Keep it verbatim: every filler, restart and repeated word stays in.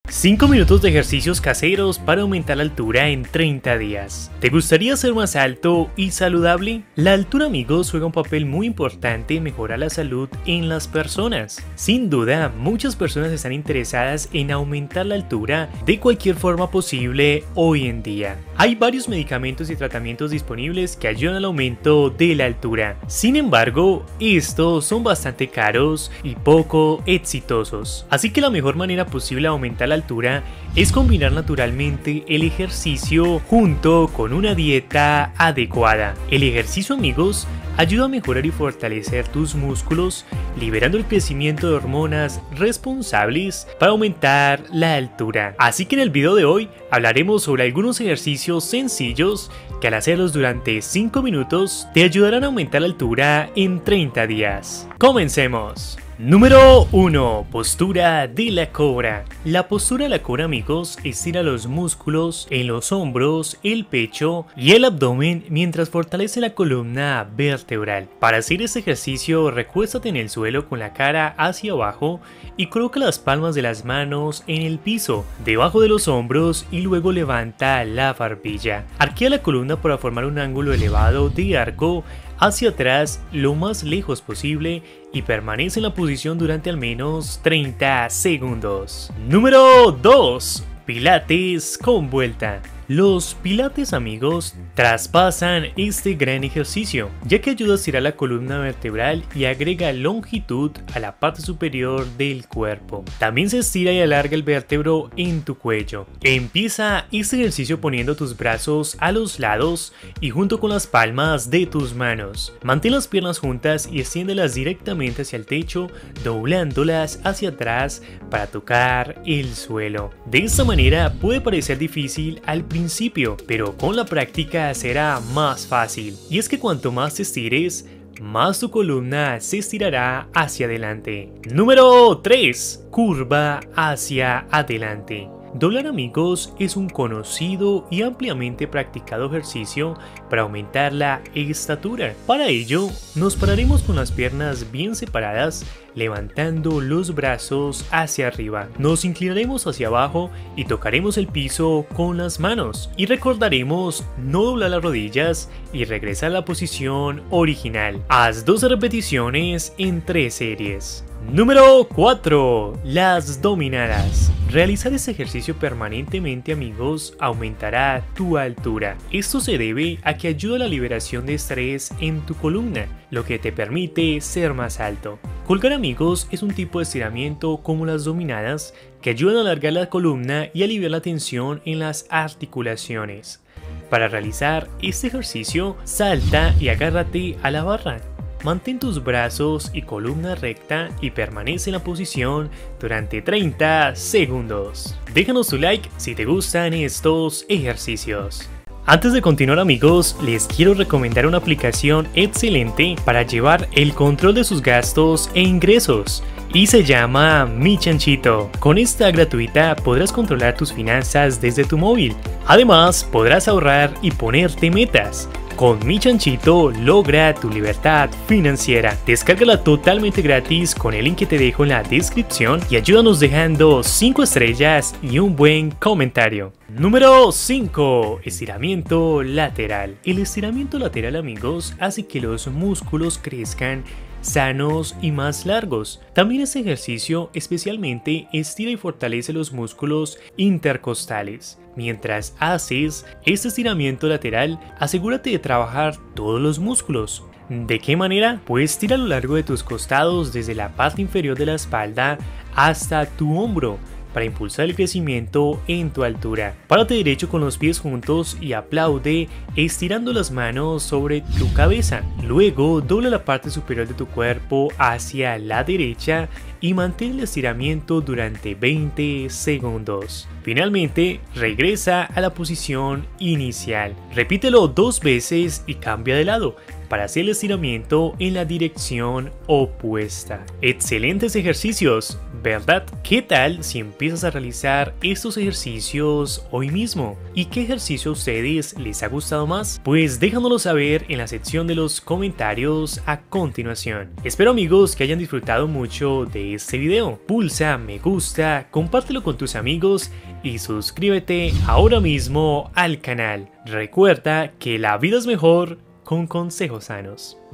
cinco minutos de ejercicios caseros para aumentar la altura en treinta días. ¿Te gustaría ser más alto y saludable? La altura, amigos, juega un papel muy importante en mejorar la salud en las personas. Sin duda, muchas personas están interesadas en aumentar la altura de cualquier forma posible hoy en día. Hay varios medicamentos y tratamientos disponibles que ayudan al aumento de la altura. Sin embargo, estos son bastante caros y poco exitosos. Así que la mejor manera posible de aumentar la altura es combinar naturalmente el ejercicio junto con una dieta adecuada. El ejercicio, amigos, ayuda a mejorar y fortalecer tus músculos, liberando el crecimiento de hormonas responsables para aumentar la altura. Así que en el video de hoy hablaremos sobre algunos ejercicios sencillos que al hacerlos durante cinco minutos te ayudarán a aumentar la altura en treinta días. ¡Comencemos! Número uno. Postura de la cobra. La postura de la cobra, amigos, estira los músculos en los hombros, el pecho y el abdomen mientras fortalece la columna vertebral. Para hacer este ejercicio, recuéstate en el suelo con la cara hacia abajo y coloca las palmas de las manos en el piso, debajo de los hombros, y luego levanta la barbilla. Arquea la columna para formar un ángulo elevado de arco hacia atrás lo más lejos posible y permanece en la posición durante al menos treinta segundos. Número dos. Pilates con vuelta. Los pilates, amigos, traspasan este gran ejercicio, ya que ayuda a estirar la columna vertebral y agrega longitud a la parte superior del cuerpo. También se estira y alarga el vértebro en tu cuello. Empieza este ejercicio poniendo tus brazos a los lados y junto con las palmas de tus manos. Mantén las piernas juntas y extiéndelas directamente hacia el techo, doblándolas hacia atrás para tocar el suelo. De esta manera puede parecer difícil al principio, principio, pero con la práctica será más fácil. Y es que cuanto más te estires, más tu columna se estirará hacia adelante. Número tres. Curva hacia adelante. Doblar, amigos, es un conocido y ampliamente practicado ejercicio para aumentar la estatura. Para ello, nos pararemos con las piernas bien separadas, levantando los brazos hacia arriba. Nos inclinaremos hacia abajo y tocaremos el piso con las manos. Y recordaremos no doblar las rodillas y regresar a la posición original. Haz doce repeticiones en tres series. Número cuatro. Las dominadas. Realizar este ejercicio permanentemente, amigos, aumentará tu altura. Esto se debe a que ayuda a la liberación de estrés en tu columna, lo que te permite ser más alto. Colgar, amigos, es un tipo de estiramiento como las dominadas que ayudan a alargar la columna y aliviar la tensión en las articulaciones. Para realizar este ejercicio, salta y agárrate a la barra. Mantén tus brazos y columna recta y permanece en la posición durante treinta segundos. Déjanos tu like si te gustan estos ejercicios. Antes de continuar, amigos, les quiero recomendar una aplicación excelente para llevar el control de sus gastos e ingresos, y se llama Mi Chanchito. Con esta gratuita podrás controlar tus finanzas desde tu móvil. Además, podrás ahorrar y ponerte metas. Con Mi Chanchito logra tu libertad financiera. Descárgala totalmente gratis con el link que te dejo en la descripción y ayúdanos dejando cinco estrellas y un buen comentario. Número cinco. Estiramiento lateral. El estiramiento lateral, amigos, hace que los músculos crezcan sanos y más largos. También este ejercicio especialmente estira y fortalece los músculos intercostales. Mientras haces este estiramiento lateral, asegúrate de trabajar todos los músculos. ¿De qué manera? Pues tira a lo largo de tus costados desde la parte inferior de la espalda hasta tu hombro, para impulsar el crecimiento en tu altura. Párate derecho con los pies juntos y aplaude estirando las manos sobre tu cabeza. Luego dobla la parte superior de tu cuerpo hacia la derecha y mantén el estiramiento durante veinte segundos. Finalmente, regresa a la posición inicial. Repítelo dos veces y cambia de lado. para hacer el estiramiento en la dirección opuesta. Excelentes ejercicios, ¿verdad? ¿Qué tal si empiezas a realizar estos ejercicios hoy mismo? ¿Y qué ejercicio a ustedes les ha gustado más? Pues déjanoslo saber en la sección de los comentarios a continuación. Espero, amigos, que hayan disfrutado mucho de este video. Pulsa me gusta, compártelo con tus amigos y suscríbete ahora mismo al canal. Recuerda que la vida es mejor con consejos sanos.